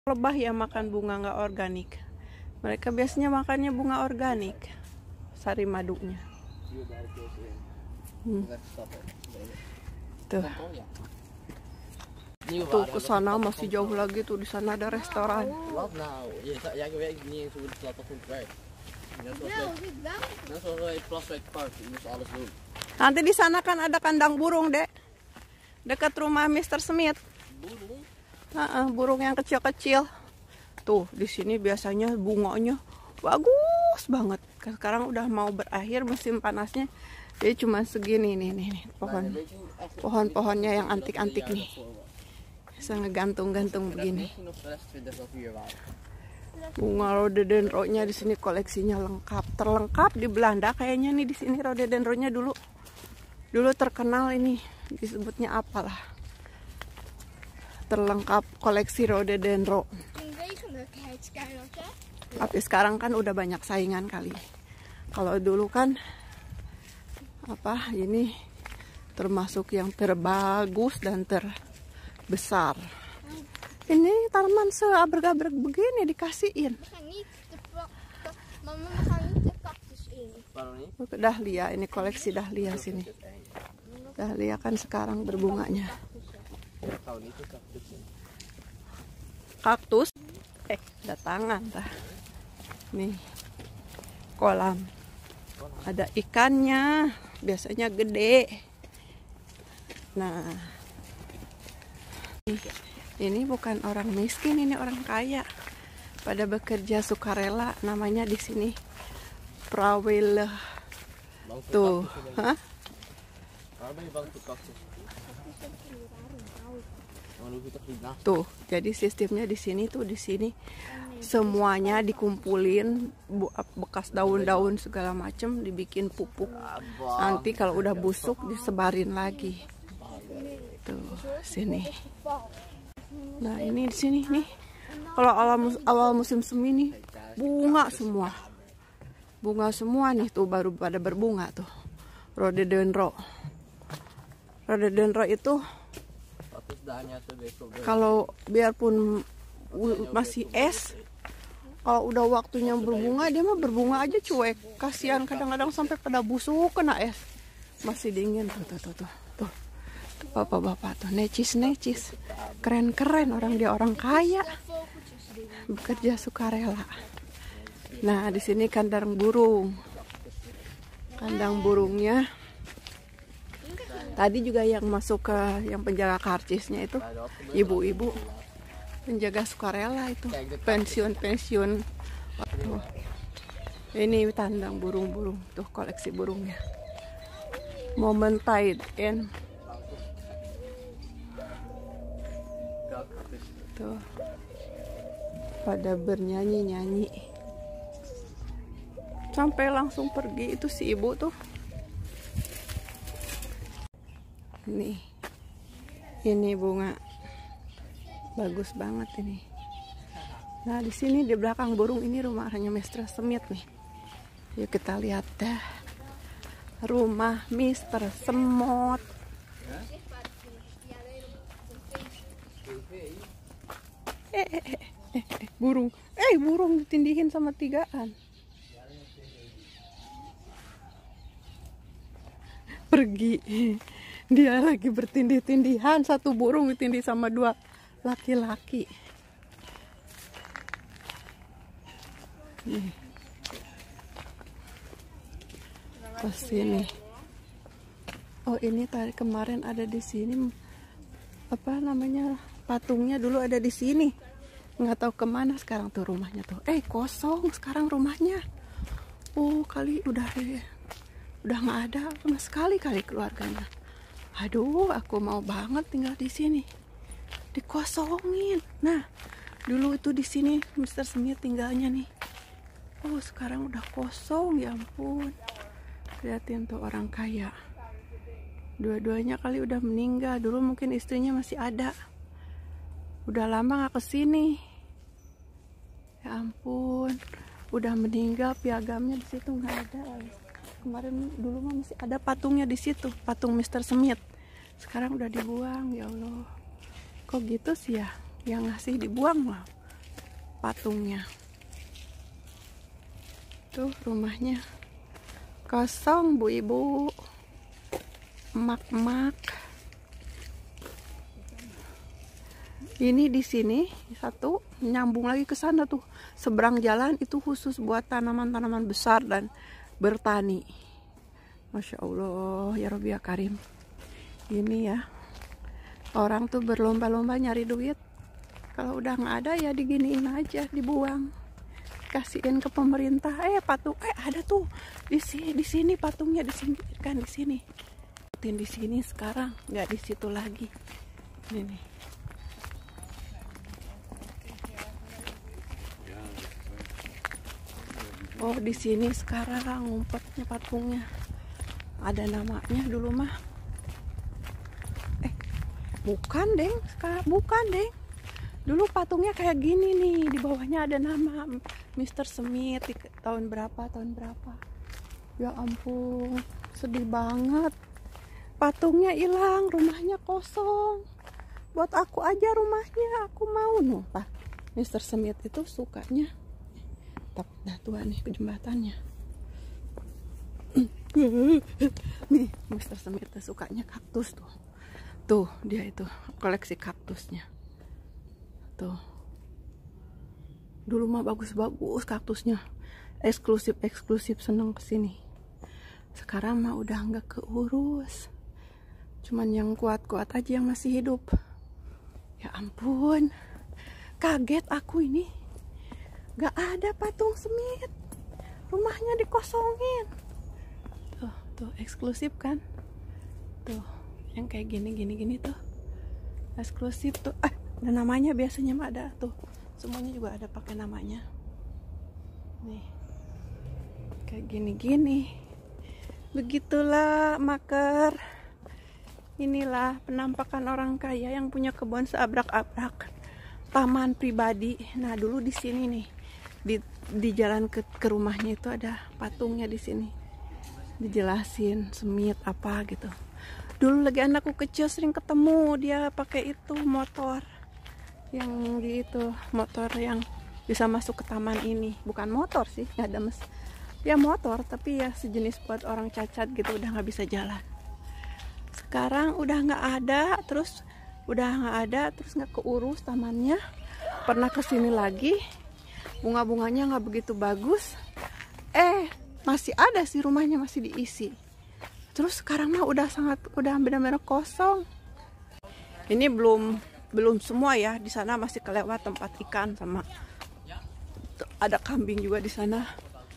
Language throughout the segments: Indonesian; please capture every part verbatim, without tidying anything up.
Lebah ya makan bunga nggak organik. Mereka biasanya makannya bunga organik, sari madunya. Hmm. Tuh, tuh ke sana masih jauh lagi tuh, di sana ada restoran. Nanti di sana kan ada kandang burung, Dek, dekat rumah mister Smith. Uh, uh, burung yang kecil-kecil. Tuh, di sini biasanya bunganya bagus banget. Sekarang udah mau berakhir musim panasnya. Jadi cuma segini nih nih, nih pohon. Pohon-pohonnya yang antik-antik nih. Bisa ngegantung-gantung begini. Bunga rhododendronnya di sini koleksinya lengkap, terlengkap di Belanda kayaknya nih di sini rhododendronnya dulu. Dulu terkenal ini, disebutnya apalah. Terlengkap koleksi rhododendron. Tapi sekarang kan udah banyak saingan kali. Kalau dulu kan apa ini termasuk yang terbagus dan terbesar. Ini taman seabrek-abrek begini dikasihin. Dahlia, ini koleksi dahlia sini. Dahlia kan sekarang berbunganya. Kaktus, eh, datangan tah. Nih, kolam. Ada ikannya, biasanya gede. Nah, ini bukan orang miskin, ini orang kaya. Pada bekerja sukarela, namanya di sini Prawileh. Tuh, hah? Tuh, jadi sistemnya di sini tuh di sini semuanya dikumpulin, bekas daun-daun segala macem dibikin pupuk. Nanti kalau udah busuk disebarin lagi. Tuh, sini. Nah, ini di sini nih. Kalau awal, awal musim semi nih, bunga semua. Bunga semua nih tuh baru pada berbunga tuh. Rhododendron. Rhododendron itu kalau biarpun masih es, kalau udah waktunya berbunga dia mah berbunga aja cuek. Kasihan kadang-kadang sampai pada busuk kena es. Masih dingin tuh tuh tuh tuh. Tuh. Bapak-bapak tuh necis-necis. Keren-keren orang dia orang kaya. Bekerja sukarela. Nah, di sini kandang burung. Kandang burungnya tadi juga yang masuk ke yang penjaga karcisnya itu ibu-ibu penjaga sukarela itu pensiun-pensiun. Ini tandang burung-burung tuh koleksi burungnya. Momen tide in tuh pada bernyanyi-nyanyi sampai langsung pergi itu si ibu tuh. Nih, ini bunga bagus banget ini. Nah, di sini di belakang burung ini rumahnya mister Smith nih. Yuk kita lihat dah rumah mister Semot. Eh, eh, eh, eh, eh, burung, eh burung ditindihin sama tigaan. Pergi. Dia lagi bertindih-tindihan, satu burung ditindih sama dua laki-laki. Nih. Ke sini. Oh, ini tadi kemarin ada di sini. Apa namanya? Patungnya dulu ada di sini. Nggak tahu kemana sekarang tuh rumahnya tuh. Eh, kosong sekarang rumahnya. Oh, kali udah udah nggak ada sama sekali kali keluarganya. Aduh, aku mau banget tinggal di sini. Dikosongin. Nah, dulu itu di sini mister Smith tinggalnya nih. Oh, sekarang udah kosong, ya ampun. Lihatin tuh orang kaya. Dua-duanya kali udah meninggal. Dulu mungkin istrinya masih ada. Udah lama gak kesini. Ya ampun, udah meninggal, piagamnya di situ nggak ada. Kemarin dulu mah masih ada patungnya di situ, patung mister Smith. Sekarang udah dibuang, ya Allah. Kok gitu sih ya? Yang ngasih dibuang lah. patungnya. Tuh rumahnya kosong, bu ibu, emak-emak. Ini di sini satu, nyambung lagi ke sana tuh. Seberang jalan itu khusus buat tanaman-tanaman besar dan bertani. Masya Allah, ya Rabbi ya Karim. Ini ya, orang tuh berlomba-lomba nyari duit. Kalau udah nggak ada ya diginiin aja, dibuang, kasihin ke pemerintah. Eh patung, eh ada tuh di sini, di sini patungnya disingkirkan di sini. Di sini sekarang, nggak di situ lagi. Ini nih. Oh di sini sekarang ngumpetnya patungnya. Ada namanya dulu mah. Eh bukan deng, sekarang bukan deng. Dulu patungnya kayak gini nih, di bawahnya ada nama Mister Smith di tahun berapa tahun berapa. Ya ampun, sedih banget. Patungnya hilang, rumahnya kosong. Buat aku aja rumahnya, aku mau nuh Pak. Mister Smith itu sukanya. Nah tuh nih ke jembatannya. Nih Mister Smith sukanya kaktus tuh. Tuh dia itu koleksi kaktusnya. Tuh. Dulu mah bagus-bagus kaktusnya. Eksklusif-eksklusif, seneng kesini. Sekarang mah udah nggak keurus. Cuman yang kuat-kuat aja yang masih hidup. Ya ampun. Kaget aku ini. Gak ada patung Smith, rumahnya dikosongin. Tuh, tuh eksklusif kan? Tuh, yang kayak gini, gini, gini tuh eksklusif tuh. Ah, ada namanya biasanya mah ada tuh. Semuanya juga ada pakai namanya. Nih, kayak gini, gini. Begitulah maker. Inilah penampakan orang kaya yang punya kebun seabrak-abrak, taman pribadi. Nah dulu di sini nih. Di, di jalan ke, ke rumahnya itu ada patungnya di sini, dijelasin Smith apa gitu. Dulu lagi anakku kecil sering ketemu dia pakai itu motor yang di itu, motor yang bisa masuk ke taman ini. Bukan motor sih, nggak ada mes ya motor, tapi ya sejenis buat orang cacat gitu, udah nggak bisa jalan. Sekarang udah nggak ada, terus udah nggak ada, terus nggak keurus tamannya. Pernah kesini lagi, bunga-bunganya nggak begitu bagus. Eh masih ada sih, rumahnya masih diisi. Terus sekarang mah udah sangat, udah benar-benar kosong. Ini belum belum semua ya, di sana masih kelewat tempat ikan sama ada kambing juga di sana.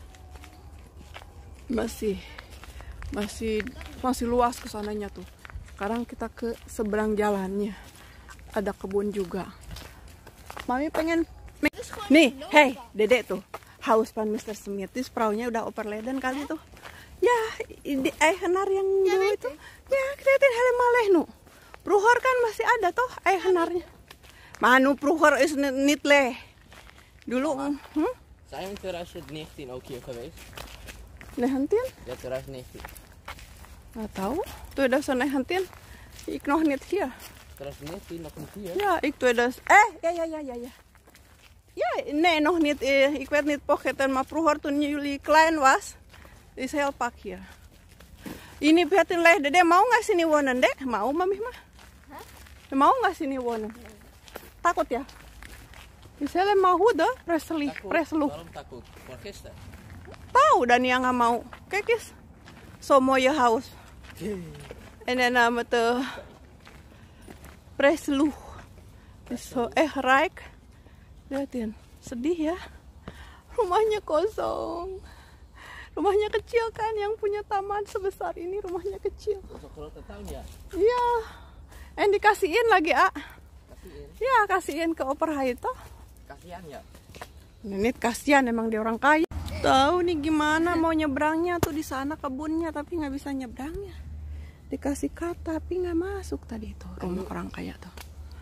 Masih masih masih luas kesananya tuh. Sekarang kita ke seberang jalannya, ada kebun juga. Mami pengen nih, hey, dedek tuh haus pan Mister Smith. This perahunya udah overladen kali tuh. Ya, di air henar yang dulu itu. Ya, kelihatan helm-maleh nu. Pruhor kan masih ada tuh air henarnya. Manu pruhor is niet leh. Dulu, hm? Zijn we twintig negentien ook hier geweest? negentien? Ja, twintig negentien. Nggak tahu. twintig negentien. Ik nog niet hier. twintig negentien nog niet hier? Ja, ik twintig. Eh, ja, ja, ja, ja, ja. Ja, nee, nog niet. Eh, ik werd niet vergeten, maar vroeger toen jullie klein was, is heel pak hier. Ini Beatin leh, dede mau nggak sini wonen, dek? Mau mami mah? Hah? Mau nggak sini wonen? Takut ya? Misalnya mau udah, preselu, preselu. Waarom takut? Voor gisteren? Tahu dan yang nggak mau, kekis. So mooie house. En dan nama tuh preselu. So eh rijk. Lihatin, sedih ya. Rumahnya kosong. Rumahnya kecil kan, yang punya taman sebesar ini rumahnya kecil. Ya? Iya. En dikasihin lagi, A. Kasihin. Ya, kasihin ke Opera itu. Kasihan ya? Nenek kasihan, emang dia orang kaya. Tahu nih gimana mau nyebrangnya tuh, di sana kebunnya tapi nggak bisa nyebrangnya. Dikasih kata tapi nggak masuk tadi itu rumah orang kaya tuh.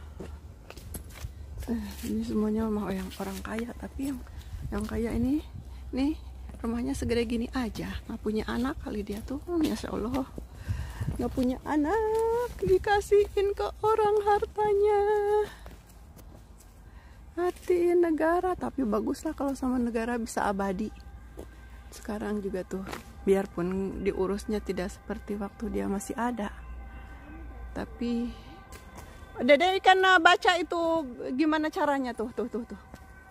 Eh, ini semuanya rumah yang orang kaya, tapi yang yang kaya ini nih rumahnya segede gini aja, nggak punya anak kali dia tuh. Hmm, Masya Allah, nggak punya anak dikasihin ke orang hartanya. Hatiin negara, tapi baguslah kalau sama negara bisa abadi. Sekarang juga tuh, biarpun diurusnya tidak seperti waktu dia masih ada, tapi Dede kan baca itu gimana caranya tuh, tuh, tuh, tuh.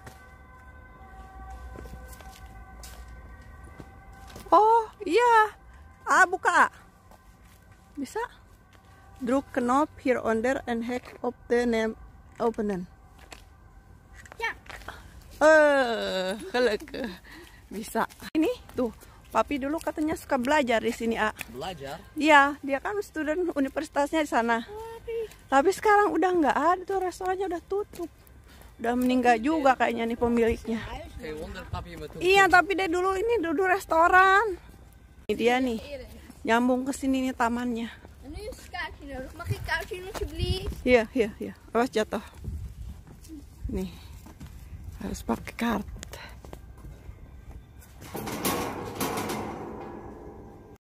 Oh iya, ah buka, bisa. Druk knop here under and hack of the name opening. Ya. Eh, kelek. Bisa. Ini tuh, papi dulu katanya suka belajar di sini, A. Belajar? Iya, dia kan student universitasnya di sana. Tapi sekarang udah nggak ada tuh, restorannya udah tutup. Udah meninggal juga kayaknya nih pemiliknya. Hey, wonder papi betul. Iya, tapi dia dulu ini dulu restoran. Ini dia nih, nyambung ke sini nih tamannya. Nu ska ik nodig. Mag ik kaartje alsjeblieft? Iya, iya, iya. Awas jatuh. Nih, harus pakai kartu.